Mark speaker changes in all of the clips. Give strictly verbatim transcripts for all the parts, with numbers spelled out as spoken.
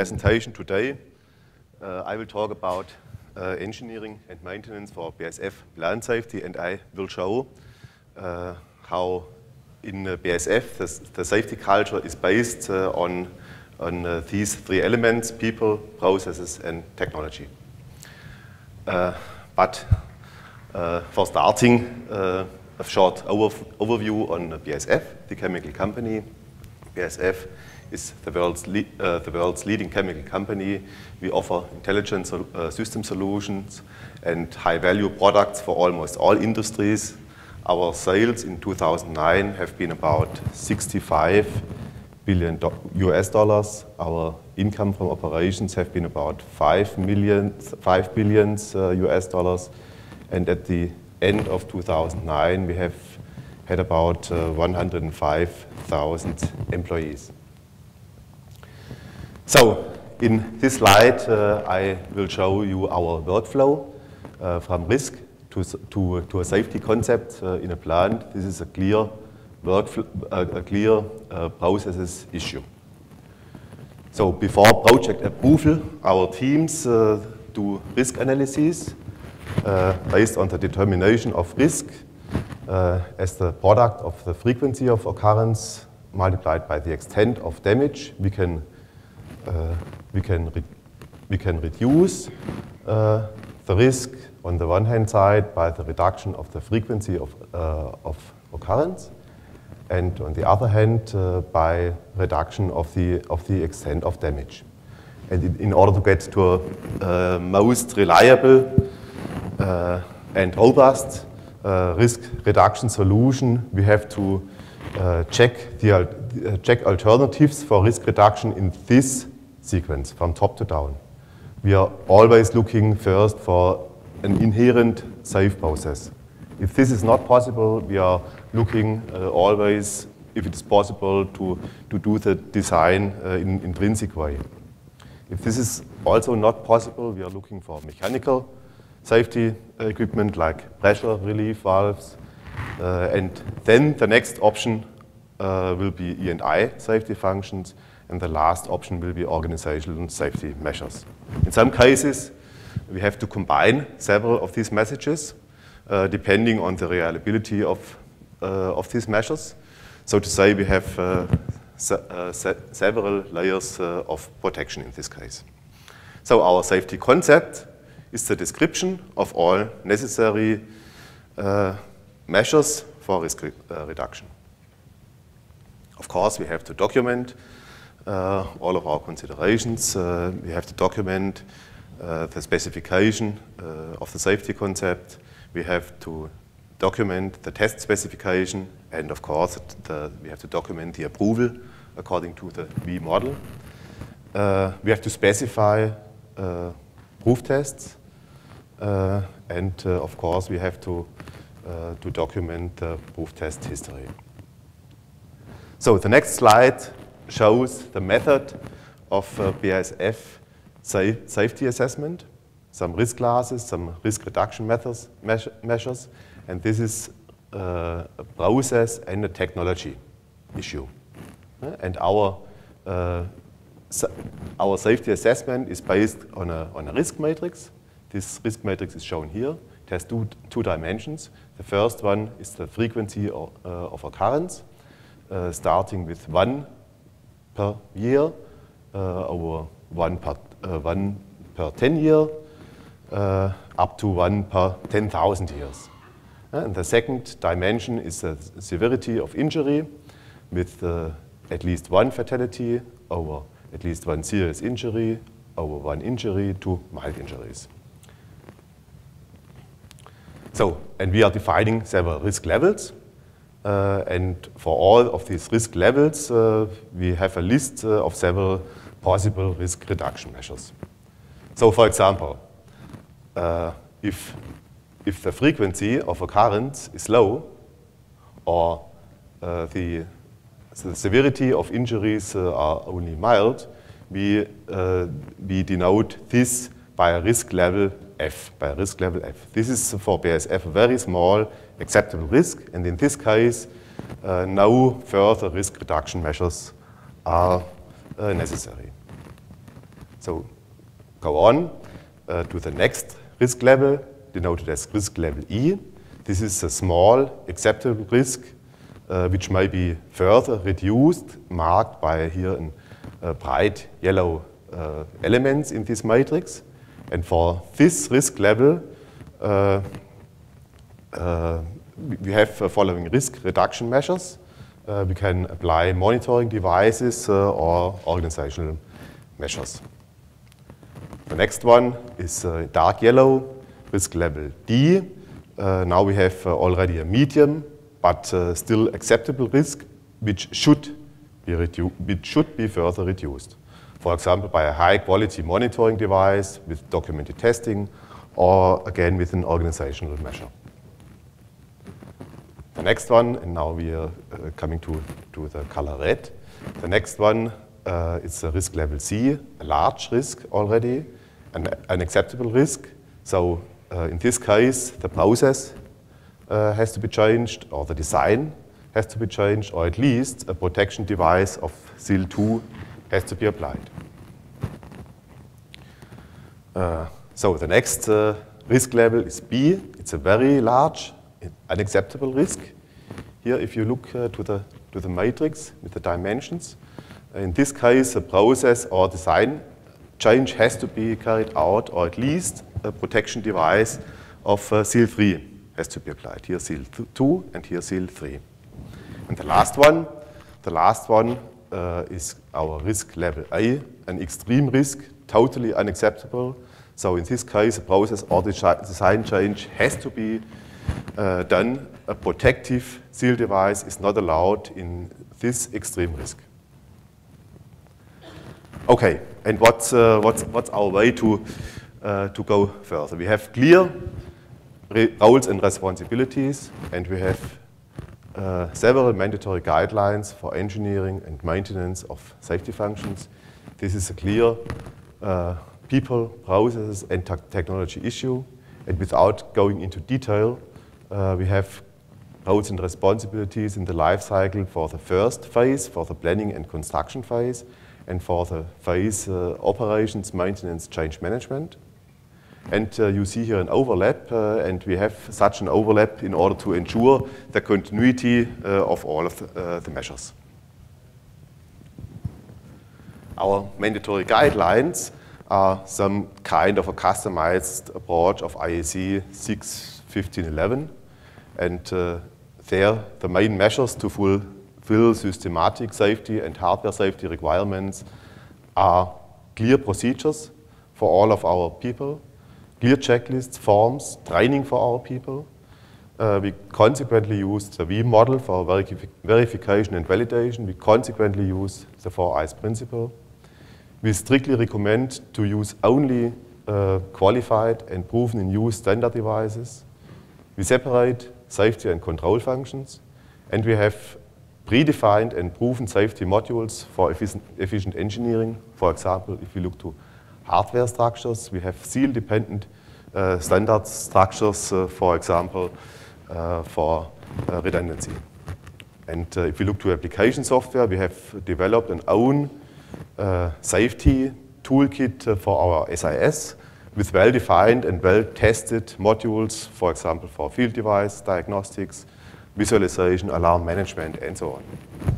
Speaker 1: presentation today, uh, I will talk about uh, engineering and maintenance for B A S F plant safety, and I will show uh, how in uh, B A S F the, the safety culture is based uh, on, on uh, these three elements: people, processes, and technology. Uh, but uh, for starting, uh, a short over overview on B A S F, the chemical company. B A S F is the world's, le uh, the world's leading chemical company. We offer intelligent sol uh, system solutions and high-value products for almost all industries. Our sales in two thousand nine have been about sixty-five billion U S dollars. Our income from operations have been about five million, five billion uh, U S dollars. And at the end of two thousand nine, we have had about uh, one hundred five thousand employees. So, in this slide, uh, I will show you our workflow uh, from risk to, to, to a safety concept uh, in a plant. This is a clear, workflow, uh, a clear uh, processes issue. So, before project approval, our teams uh, do risk analysis uh, based on the determination of risk uh, as the product of the frequency of occurrence multiplied by the extent of damage. We can Uh, we, can we can reduce uh, the risk on the one hand side by the reduction of the frequency of, uh, of occurrence, and on the other hand uh, by reduction of the, of the extent of damage. And in, in order to get to a uh, most reliable uh, and robust uh, risk reduction solution, we have to uh, check, the, uh, check alternatives for risk reduction in this sequence, from top to down. We are always looking first for an inherent safe process. If this is not possible, we are looking uh, always, if it is possible, to, to do the design uh, in intrinsic way. If this is also not possible, we are looking for mechanical safety equipment like pressure relief valves. Uh, and then the next option uh, will be E and I safety functions. And the last option will be organizational safety measures. In some cases, we have to combine several of these messages uh, depending on the reliability of, uh, of these measures. So to say, we have uh, se uh, se several layers uh, of protection in this case. So our safety concept is the description of all necessary uh, measures for risk re uh, reduction. Of course, we have to document Uh, all of our considerations. Uh, we have to document uh, the specification uh, of the safety concept. We have to document the test specification, and of course the, we have to document the approval according to the V model. Uh, we have to specify uh, proof tests, uh, and uh, of course we have to, uh, to document the proof test history. So the next slide shows the method of uh, B A S F sa safety assessment, some risk classes, some risk reduction methods, me measures, and this is uh, a process and a technology issue. Uh, and our, uh, our safety assessment is based on a, on a risk matrix. This risk matrix is shown here. It has two, two dimensions. The first one is the frequency of, uh, of occurrence, uh, starting with one per year, uh, over one per, uh, one per ten year, uh, up to one per ten thousand years. Uh, and the second dimension is the severity of injury, with uh, at least one fatality over at least one serious injury, over one injury to mild injuries. So, and we are defining several risk levels. Uh, and for all of these risk levels, uh, we have a list uh, of several possible risk reduction measures. So, for example, uh, if, if the frequency of occurrence is low, or uh, the, the severity of injuries uh, are only mild, we, uh, we denote this by a risk level F, by a risk level F. This is for B A S F a very small acceptable risk, and in this case, uh, no further risk reduction measures are uh, necessary. So go on uh, to the next risk level, denoted as risk level E. This is a small acceptable risk uh, which may be further reduced, marked by here in uh, bright yellow uh, elements in this matrix. And for this risk level, uh, uh, we have uh, following risk reduction measures. Uh, we can apply monitoring devices uh, or organizational measures. The next one is uh, dark yellow, risk level D. Uh, now we have uh, already a medium, but uh, still acceptable risk, which should be redu- which should be further reduced. For example, by a high-quality monitoring device with documented testing, or again with an organizational measure. The next one, and now we are uh, coming to, to the color red. The next one uh, is a risk level C, a large risk already, an, an acceptable risk. So uh, in this case, the process uh, has to be changed, or the design has to be changed, or at least a protection device of S I L two has to be applied. Uh, so the next uh, risk level is B. It's a very large, unacceptable risk. Here, if you look uh, to, the, to the matrix with the dimensions, in this case, a process or design change has to be carried out, or at least a protection device of uh, S I L three has to be applied. Here S I L two and here S I L three. And the last one, the last one uh, is our risk level A, an extreme risk, totally unacceptable. So in this case, a process or design change has to be uh, done. A protective S I L device is not allowed in this extreme risk. Okay, and what's, uh, what's, what's our way to, uh, to go further? We have clear roles and responsibilities, and we have uh, several mandatory guidelines for engineering and maintenance of safety functions. This is a clear uh, people, processes, and te technology issue. And without going into detail, uh, we have roles and responsibilities in the life cycle for the first phase, for the planning and construction phase, and for the phase uh, operations, maintenance, change management. And uh, you see here an overlap, uh, and we have such an overlap in order to ensure the continuity uh, of all of the, uh, the measures. Our mandatory guidelines are some kind of a customized approach of I E C six fifteen eleven, and uh, there the main measures to fulfill systematic safety and hardware safety requirements are clear procedures for all of our people, clear checklists, forms, training for our people. Uh, we consequently use the V model for verifi verification and validation. We consequently use the four eyes principle. We strictly recommend to use only uh, qualified and proven in use standard devices. We separate safety and control functions, and we have predefined and proven safety modules for efficient, efficient engineering. For example, if we look to hardware structures, we have S I L-dependent uh, standard structures, uh, for example, uh, for uh, redundancy. And uh, if we look to application software, we have developed an own Uh, safety toolkit uh, for our S I S with well-defined and well-tested modules, for example, for field device diagnostics, visualization, alarm management, and so on.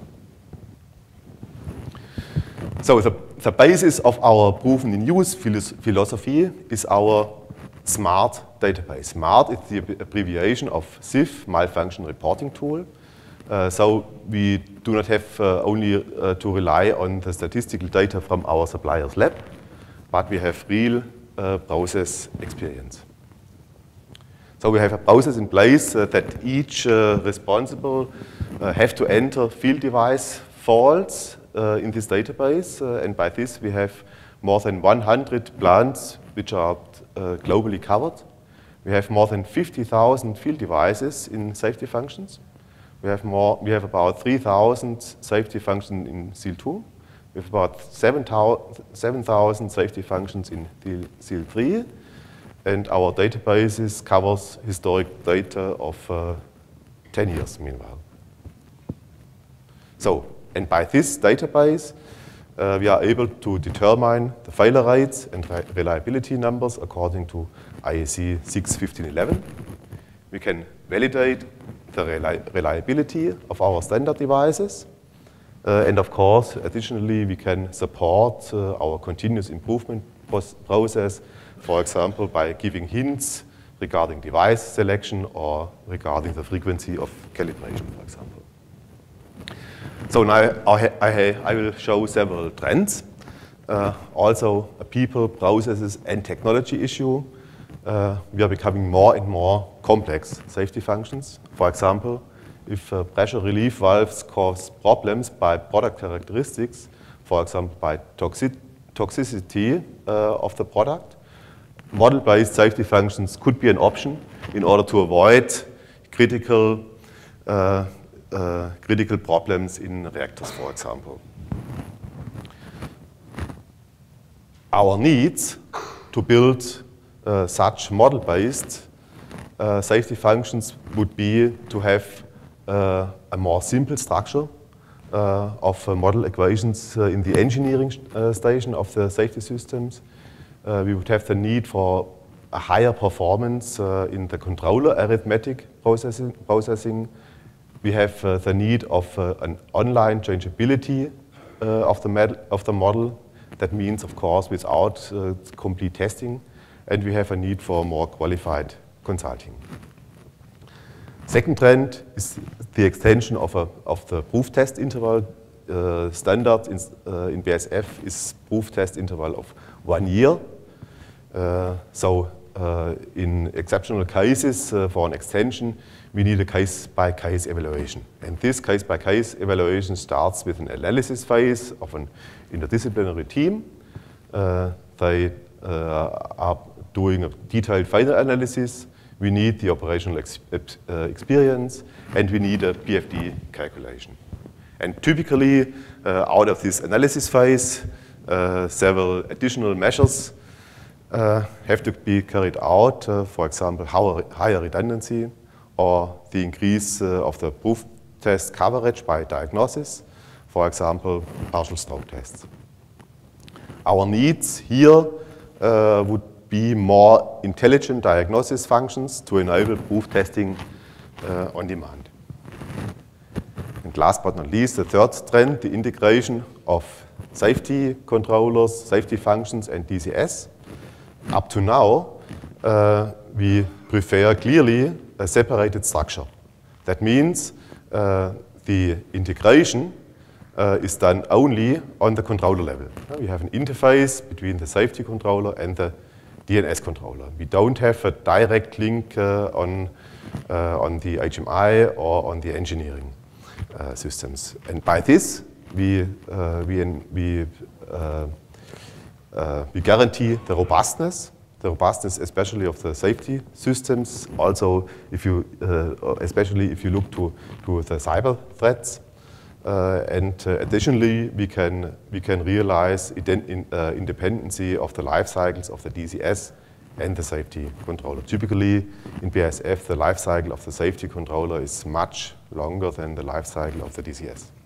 Speaker 1: So the, the basis of our proven in use philosophy is our SMART database. SMART is the abbreviation of S I F, Malfunction Reporting Tool. Uh, so we do not have uh, only uh, to rely on the statistical data from our supplier's lab, but we have real uh, process experience. So we have a process in place uh, that each uh, responsible uh, have to enter field device faults uh, in this database, uh, and by this we have more than one hundred plants which are uh, globally covered. We have more than fifty thousand field devices in safety functions. We have, more, we have about three thousand safety functions in S I L two. We have about seven thousand safety functions in S I L three. And our databases covers historic data of uh, ten years, meanwhile. So, and by this database, uh, we are able to determine the failure rates and re reliability numbers according to I E C six fifteen eleven. We can validate the reli reliability of our standard devices. Uh, and of course, additionally, we can support uh, our continuous improvement process, for example, by giving hints regarding device selection or regarding the frequency of calibration, for example. So now I, I will show several trends. Uh, also a people, processes, and technology issue. Uh, we are becoming more and more complex safety functions. For example, if uh, pressure relief valves cause problems by product characteristics, for example, by toxic toxicity uh, of the product, model-based safety functions could be an option in order to avoid critical, uh, uh, critical problems in reactors, for example. Our needs to build uh, such model-based uh, safety functions would be to have uh, a more simple structure uh, of uh, model equations uh, in the engineering uh, station of the safety systems. Uh, we would have the need for a higher performance uh, in the controller arithmetic processing. processing. We have uh, the need of uh, an online changeability uh, of, the of the model. That means, of course, without uh, complete testing. And we have a need for more qualified consulting. Second trend is the extension of, a, of the proof test interval. Uh, standard in, uh, in B S F is proof test interval of one year. Uh, so uh, in exceptional cases uh, for an extension, we need a case-by-case evaluation. And this case-by-case evaluation starts with an analysis phase of an interdisciplinary team. Uh, they uh, are doing a detailed final analysis. We need the operational ex uh, experience, and we need a P F D calculation. And typically, uh, out of this analysis phase, uh, several additional measures uh, have to be carried out, uh, for example, higher redundancy, or the increase uh, of the proof test coverage by diagnosis, for example, partial stroke tests. Our needs here uh, would be more intelligent diagnosis functions to enable proof testing uh, on demand. And last but not least, the third trend, the integration of safety controllers, safety functions, and D C S. Up to now, uh, we prefer clearly a separated structure. That means uh, the integration uh, is done only on the controller level. We have an interface between the safety controller and the D N S controller. We don't have a direct link uh, on, uh, on the H M I or on the engineering uh, systems. And by this, we, uh, we, we, uh, uh, we guarantee the robustness The robustness, especially of the safety systems. Also, if you, uh, especially if you look to, to the cyber threats. Uh, and uh, additionally, we can, we can realize in, uh, independency of the life cycles of the D C S and the safety controller. Typically, in B A S F, the life cycle of the safety controller is much longer than the life cycle of the D C S.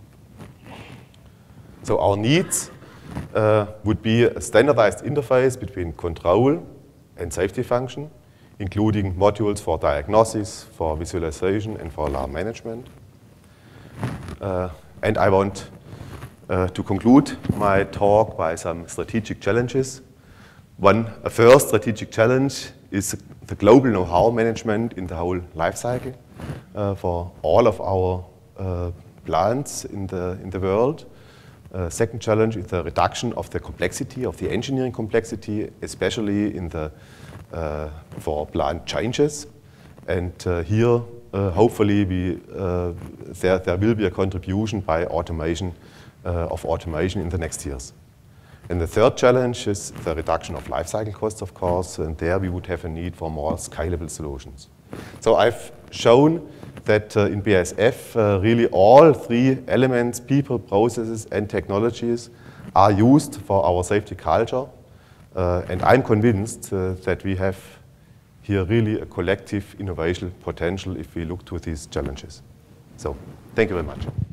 Speaker 1: So our needs uh, would be a standardized interface between control and safety function, including modules for diagnosis, for visualization, and for alarm management. Uh, and I want uh, to conclude my talk by some strategic challenges. One, a first strategic challenge is the global know-how management in the whole life cycle uh, for all of our uh, plants in the, in the world. Uh, second challenge is the reduction of the complexity, of the engineering complexity, especially in the, uh, for plant changes. And uh, here, uh, hopefully, we, uh, there, there will be a contribution by automation, uh, of automation in the next years. And the third challenge is the reduction of life cycle costs, of course, and there we would have a need for more scalable solutions. So I've shown that uh, in B A S F, uh, really all three elements, people, processes, and technologies, are used for our safety culture. Uh, and I'm convinced uh, that we have here really a collective innovation potential if we look to these challenges. So, thank you very much.